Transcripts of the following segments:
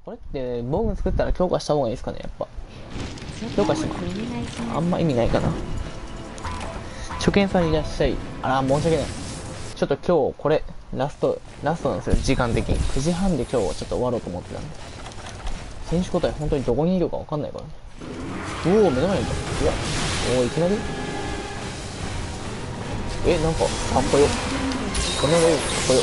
これって防具作ったら強化した方がいいですかね、やっぱ。強化してもあんま意味ないかな。初見さんいらっしゃい。あら、申し訳ない。ちょっと今日これラストなんですよ、時間的に。9時半で今日はちょっと終わろうと思ってたんで。選手交代本当にどこにいるか分かんないからね。おお、目の前にいた。うわ、おお、いきなりなんかかっこよ。このレースかっこよ。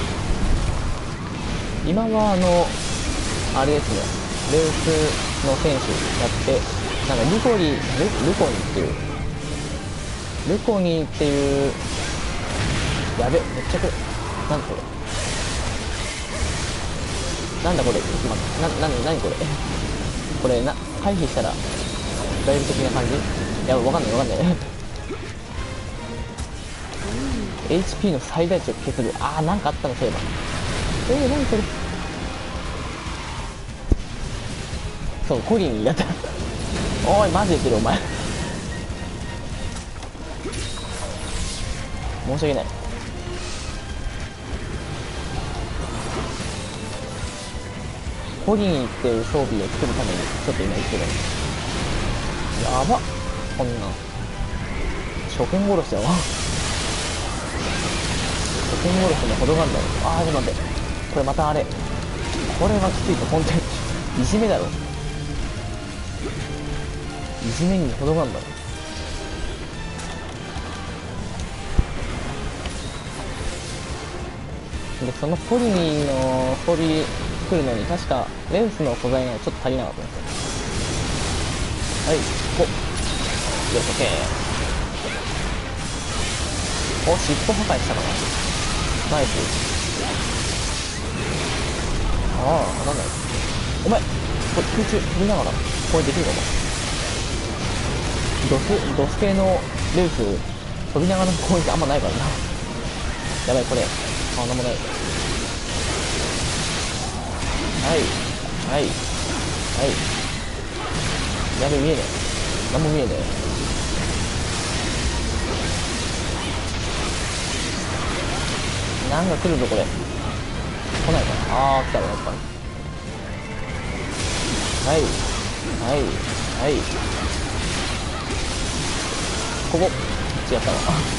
今はあれですね、レースの選手やって、なんかルコニっていう、やべ、めっちゃく、なんだこれ。なんだこれ、なにこれ。これ回避したら、だいぶ的な感じ。いや、わかんない。HP の最大値を削る。なんかあったの、そういえば。何これ。そう、コリンやった。おい、マジで言ってる、お前。申し訳ない。コリンっていう装備を作るために、ちょっと今言ってる。やばっ。こんなん。初見殺しだわ。初見殺しのほどがあるだろ。ちょっと待って。これまたあれ。これはきついと、本当に。いじめだろ。いじめにほどがあるだろ。で、そのポリの装備作るのに、確か、レンスの素材がちょっと足りなかったんですよ。はい、よし、オッケー。尻尾破壊したかな。ナイス。なんだよ。お前、これ空中飛びながら、これできるかも。ドス系のレース、飛びながらの攻撃あんまないからな。やばい、これ。なんもない。はい。やべ、見えねえ。なんも見えねえ。なんか来るぞ、これ。来ないかな。来たわ、やっぱり。はい。ここ。違ったわ。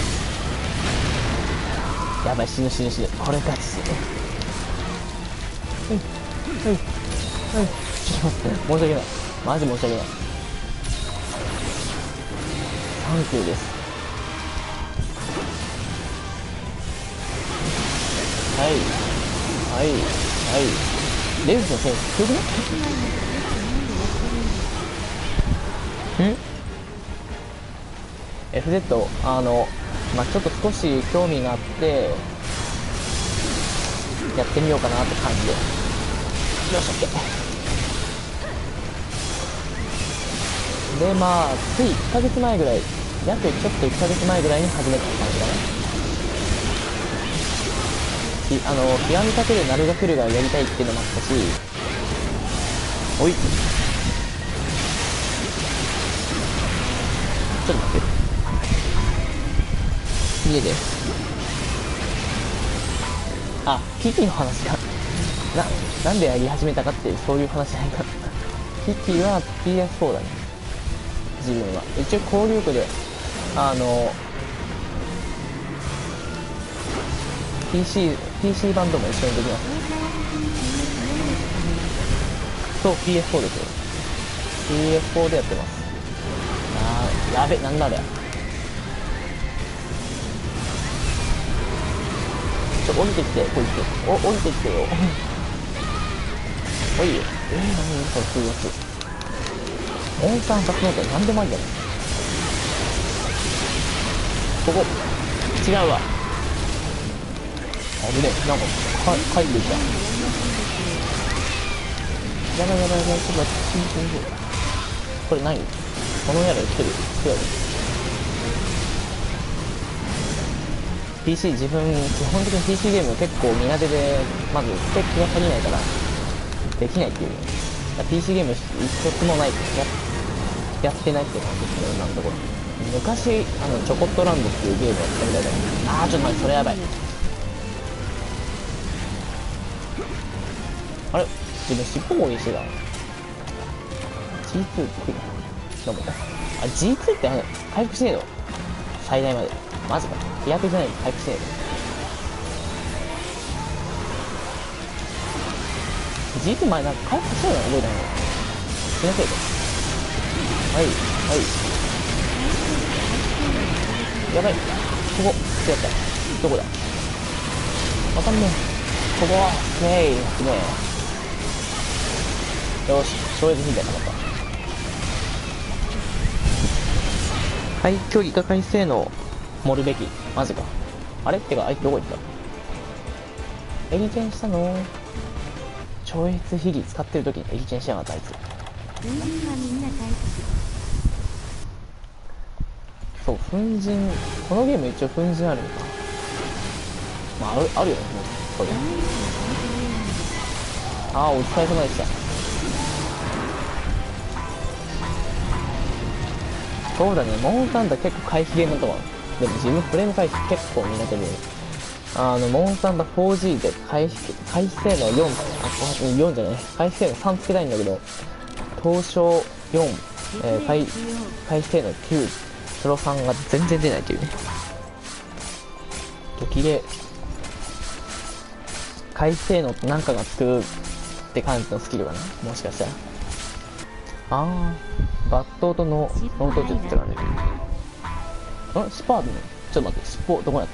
やばい、死ぬ。これガチする。ちょっと待って、申し訳ない。マジ申し訳ない。サンキューです。はい。レンズのセンス強くない？ FZ、ちょっと少し興味があって、やってみようかなって感じで。よし、OK。で、つい1ヶ月前ぐらい、約ちょっと1ヶ月前ぐらいに始めた感じだね。極みかけるナルガクルがやりたいっていうのもあったし、おい。ちょっと待って。家で。キキの話だ。なんでやり始めたかっていう、そういう話じゃないか。キキは PS4 だね。自分は。一応交流区で、PC 版とも一緒にできます。そう、PS4 ですよ。PS4 でやってます。やべ、なんだあれ。降りてきて、こいつ。降りてきてよ。おいよ。何これ、通訳。温酸殺のって何でもありだね。ここ。違うわ。危ねえ。なんか、帰ってきた。やばい、ちょっと待って、これ何？この矢で来てる。PC、自分、基本的に PC ゲーム結構苦手で、まずスペックが足りないから、できないっていう。PC ゲーム一つもない。やってないって感じですね、今のところ。昔、チョコットランドっていうゲームやったみたいだ。ちょっと待って、それやばい。あれ、 自分尻尾もいいしてた。G2 ってどうも。あ、G2 って回復しねえの最大まで。マジか。飛躍じゃないの回復しねえの。G2 前なんか回復してるの覚えてないの。気のせいで。はい、はい。やばい。ここ、違った。どこだわかんねえ。ここは、ねえ。よし、超越ヒントやなかった。はい、距離、高い性能、盛るべき。マジか。あれってか、あいつどこ行ったエリチェンしたの超越秘技使ってる時にエリチェンしやがった、あいつ。そう、粉塵、このゲーム一応粉塵あるのか。まあ、あるよね、もう、それ。ああ、お疲れ様でした。そうだね、モンスターハンター結構回避ゲームとか。でも自分フレーム回避結構苦手で、モンスターハンター 4G で回避性能4、4じゃない、回避性能3つけたいんだけど、東証4、回避性能9、プロ3が全然出ないというね。時で、回避性能って何かがつくって感じのスキルかな、もしかしたら。バットとノート術って感じ。スパードね。ちょっと待って、尻尾どこやった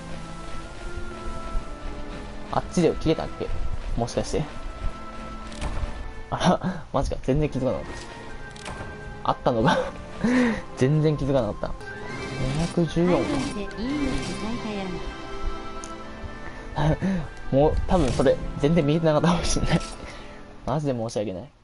あっちで切れたっけもしかして。あら、マジか。全然気づかなかった。あったのが全然気づかなかった。214か。もう、多分それ、全然見えてなかったかもしれない。マジで申し訳ない。